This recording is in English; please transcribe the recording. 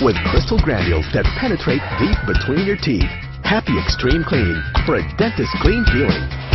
with crystal granules that penetrate deep between your teeth. Hapee Extreme Clean for a dentist clean feeling.